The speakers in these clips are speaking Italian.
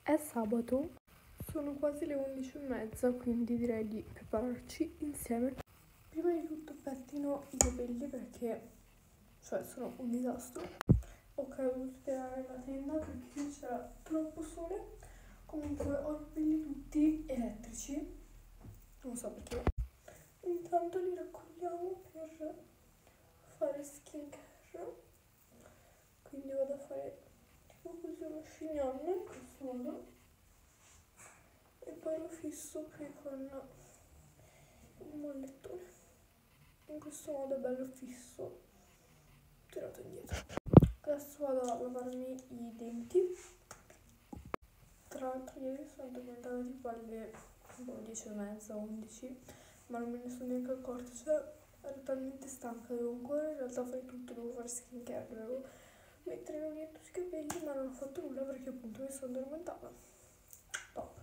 È sabato, sono quasi le 11:30, quindi direi di prepararci insieme. Prima di tutto pettino i capelli perché, sono un disastro. Ok, ho dovuto tirare la tenda perché c'era troppo sole. Comunque ho i capelli tutti elettrici, non so perché. Intanto li raccogliamo per fare skincare. Quindi vado a fare tipo così uno sciglione in questo modo. E poi lo fisso qui con il mollettone. In questo modo è bello fisso, tirato indietro. Adesso vado a lavarmi i denti. Tra l'altro ieri sono addormentata tipo alle 10:30, 11, ma non me ne sono neanche accorta, ero talmente stanca, dovevo ancora in realtà fare tutto, dovevo fare skincare, dovevo mettere l'olietto sui capelli, ma non ho fatto nulla perché appunto mi sono addormentata. Top.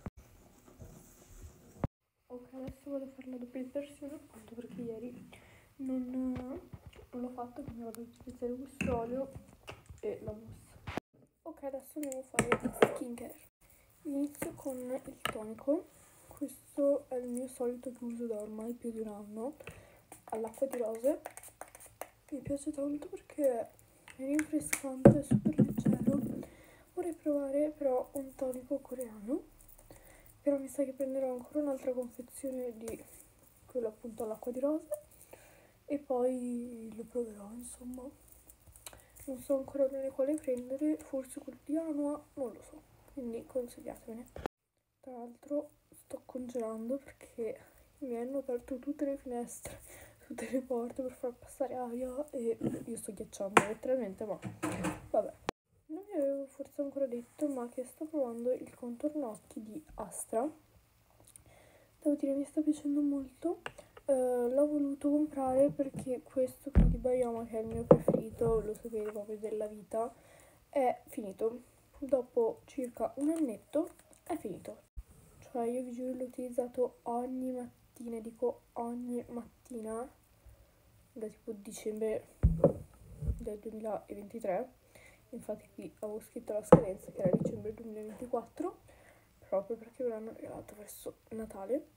Ok, adesso vado a fare la doppia detersione appunto perché ieri non l'ho fatto, quindi vado ad utilizzare questo olio e la mousse. Ok, adesso andiamo a fare skincare. Inizio con il tonico. Questo è il mio solito che uso da ormai più di un anno, all'acqua di rose. Mi piace tanto perché è rinfrescante, è super leggero. Vorrei provare però un tonico coreano, però mi sa che prenderò ancora un'altra confezione di quello appunto all'acqua di rose e poi lo proverò, insomma. Non so ancora bene quale prendere, forse quello di Anua, non lo so, quindi consigliatemene. Tra l'altro sto congelando perché mi hanno aperto tutte le finestre, tutte le porte per far passare aria e io sto ghiacciando letteralmente, ma vabbè. Non vi avevo forse ancora detto, ma che sto provando il contorno occhi di Astra. Devo dire mi sta piacendo molto. L'ho voluto comprare perché questo qui di Bayoma, che è il mio preferito, lo sapete proprio della vita, è finito. Dopo circa un annetto è finito. Cioè io vi giuro l'ho utilizzato ogni mattina, dico ogni mattina, da tipo dicembre del 2023. Infatti qui avevo scritto la scadenza che era dicembre 2024, proprio perché me l'hanno regalato verso Natale.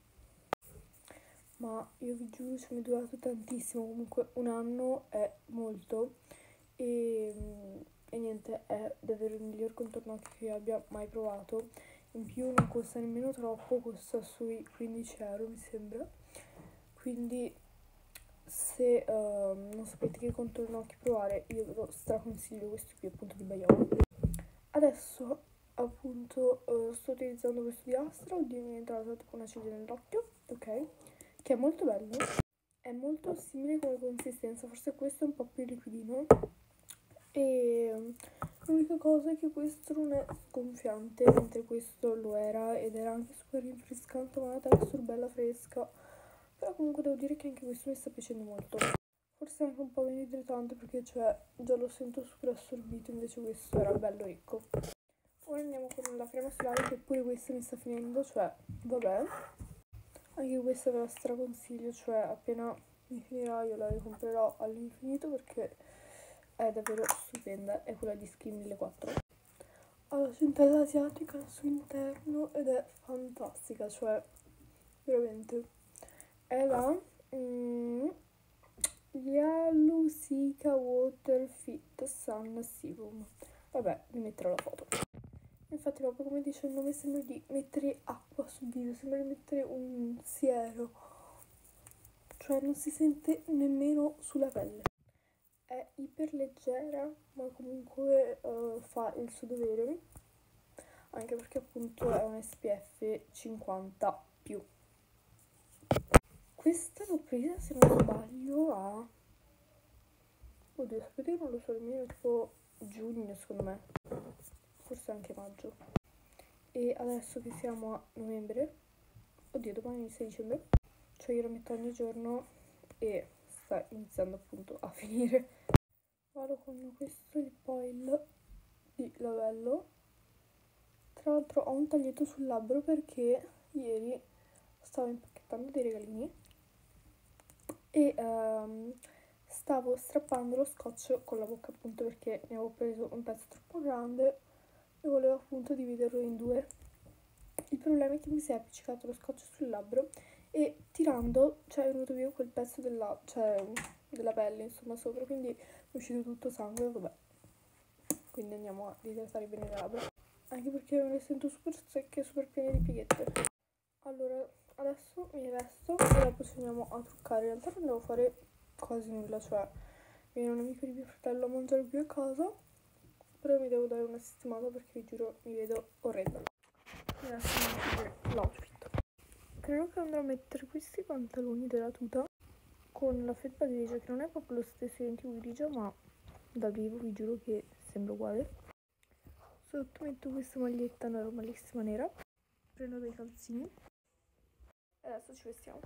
Ma io vi giuro mi è durato tantissimo, comunque un anno è molto e niente, è davvero il miglior contorno occhi che abbia mai provato. In più non costa nemmeno troppo, costa sui 15 euro mi sembra, quindi se non sapete che contorno occhi provare io ve lo straconsiglio questo qui appunto di Bayona. Adesso appunto sto utilizzando questo di Astra, oddio mi è entrata tipo una ciglia nell'occhio, ok, che è molto bello, è molto simile come consistenza, forse questo è un po' più liquidino e l'unica cosa è che questo non è gonfiante mentre questo lo era ed era anche super rinfrescante, ma una texture bella fresca, però comunque devo dire che anche questo mi sta piacendo molto. Forse anche un po' meno idratante perché già lo sento super assorbito, invece questo era bello ricco. Ora andiamo con la crema solare che pure questa mi sta finendo, vabbè, anche questa ve la straconsiglio, appena mi finirà io la ricomprerò all'infinito perché è davvero stupenda, è quella di Skin 1400. Ha la centella asiatica al suo interno ed è fantastica, veramente. È la Yalusica Water Fit Sun Serum. Vabbè, vi metterò la foto. Infatti proprio come dice il nome sembra di mettere acqua sul viso, sembra di mettere un siero, non si sente nemmeno sulla pelle. È iper leggera ma comunque fa il suo dovere, anche perché appunto è un SPF 50+. Questa l'ho presa, se non sbaglio, oddio, sapete che non lo so nemmeno, tipo giugno secondo me, forse anche maggio. E adesso che siamo a novembre, oddio, domani inizia dicembre, io la metto ogni giorno e sta iniziando appunto a finire. Vado con questo lip oil di Lavello. Tra l'altro ho un taglietto sul labbro perché ieri stavo impacchettando dei regalini e stavo strappando lo scotch con la bocca appunto perché ne avevo preso un pezzo troppo grande e volevo appunto dividerlo in due. Il problema è che mi si è appiccicato lo scotch sul labbro e tirando è venuto via quel pezzo della pelle, insomma, sopra, quindi è uscito tutto sangue, vabbè. Quindi andiamo a idratare bene le labbra, anche perché me le sento super secche e super piene di pighette. Allora, adesso mi vesto e dopo ci andiamo a truccare. In realtà non devo fare quasi nulla, cioè viene un amico di mio fratello a mangiare qui a casa, però mi devo dare una sistemata perché vi giuro mi vedo orrenda. Adesso mi metto l'outfit. Credo che andrò a mettere questi pantaloni della tuta con la felpa grigia, che non è proprio lo stesso identico grigio, ma dal vivo vi giuro che sembra uguale. Sotto metto questa maglietta normalissima nera, prendo dei calzini e adesso ci vestiamo.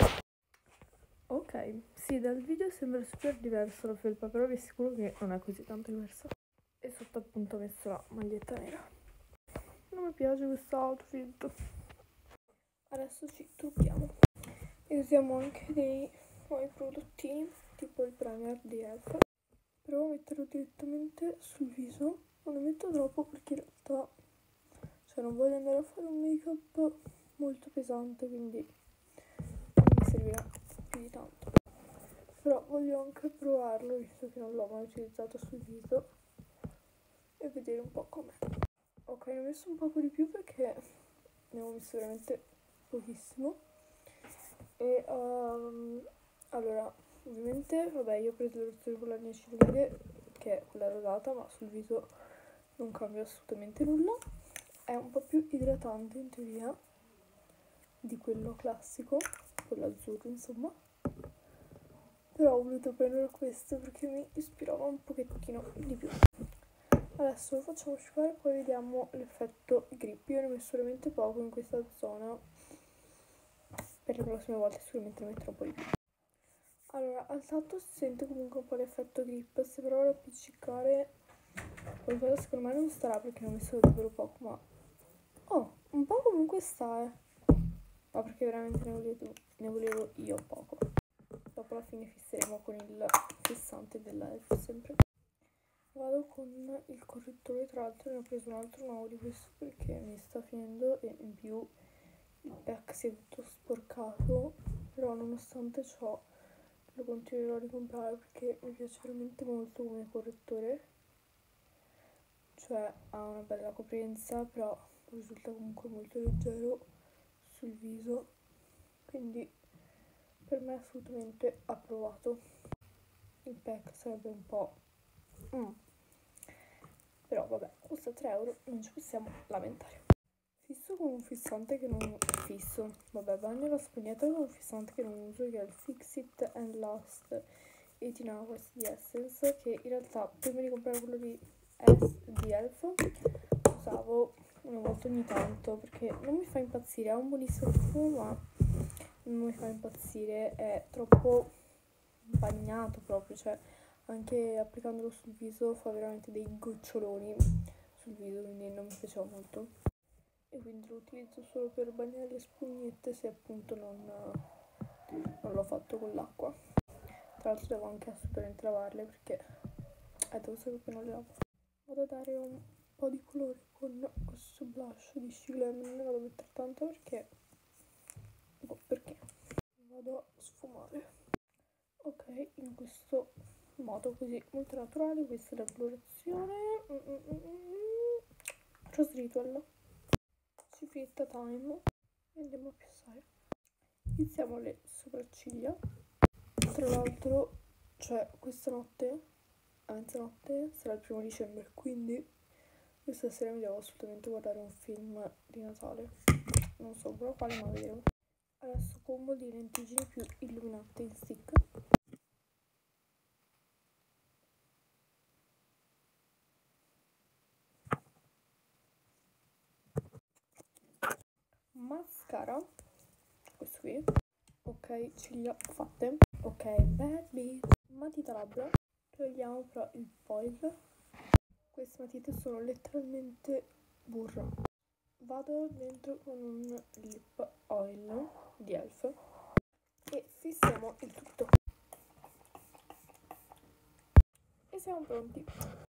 Ok, sì, dal video sembra super diverso la felpa, però vi assicuro che non è così tanto diversa. E sotto appunto ho messo la maglietta nera. Non mi piace questo outfit. Adesso ci trucchiamo e usiamo anche dei nuovi prodottini tipo il primer di Elf. Provo a metterlo direttamente sul viso, non ne metto troppo perché in realtà non voglio andare a fare un make up molto pesante, quindi non mi servirà più di tanto. Però voglio anche provarlo visto che non l'ho mai utilizzato sul viso e vedere un po' com'è. Ok, ne ho messo un poco di più perché ne ho messo veramente pochissimo. E allora, ovviamente, vabbè, io ho preso la versione con l'arniacinamide, che è quella rosata, ma sul viso non cambia assolutamente nulla. È un po' più idratante in teoria di quello classico, quello azzurro insomma. Però ho voluto prendere questo perché mi ispirava un pochettino di più. Adesso lo facciamo asciugare e poi vediamo l'effetto grip. Io ne ho messo veramente poco in questa zona, per le prossime volte sicuramente ne metterò un po' di più. Allora, al tatto si sente comunque un po' l'effetto grip, se provo ad appiccicare qualcosa secondo me non starà perché ne ho messo davvero poco, ma oh, un po' comunque sta, ma perché veramente ne volevo io poco. Dopo alla fine fisseremo con il fissante della Elf sempre. Vado con il correttore, tra l'altro ne ho preso un altro nuovo di questo perché mi sta finendo e in più il pack si è tutto sporcato, però nonostante ciò lo continuerò a ricomprare perché mi piace veramente molto come correttore, cioè ha una bella coprenza però risulta comunque molto leggero sul viso, quindi per me è assolutamente approvato. Il pack sarebbe un po' però vabbè, costa 3 euro, non ci possiamo lamentare. Fisso con un fissante che non fisso, vabbè, bagno la spugnetta con un fissante che non uso, che è il Fix It and Last 18 Hours di Essence, che in realtà prima di comprare quello di Elf usavo una volta ogni tanto perché non mi fa impazzire, ha un buonissimo profumo ma non mi fa impazzire, è troppo bagnato proprio, cioè anche applicandolo sul viso fa veramente dei goccioloni sul viso, quindi non mi piaceva molto e quindi lo utilizzo solo per bagnare le spugnette se appunto non l'ho fatto con l'acqua. Tra l'altro devo anche assolutamente lavarle perché devo sapere che non le lavo. Vado a dare un po' di colore con questo blush di Shiglam, non ne vado a mettere tanto perché vado a sfumare. Ok, in questo modo così molto naturale. Questa è la colorazione Rose Ritual Cifrietta Time e andiamo a fissare. Iniziamo le sopracciglia. Tra l'altro questa notte a mezzanotte sarà il 1° dicembre, quindi questa sera mi devo assolutamente guardare un film di Natale, non so ancora quale ma vedremo. Adesso combo di lentiggini più illuminate in stick. Mascara, questo qui. Ok, ciglia fatte. Ok, bad bitch. Matita labbra. Togliamo però il foil. Queste matite sono letteralmente burra. Vado dentro con un lip oil di Elf e fissiamo il tutto. E siamo pronti.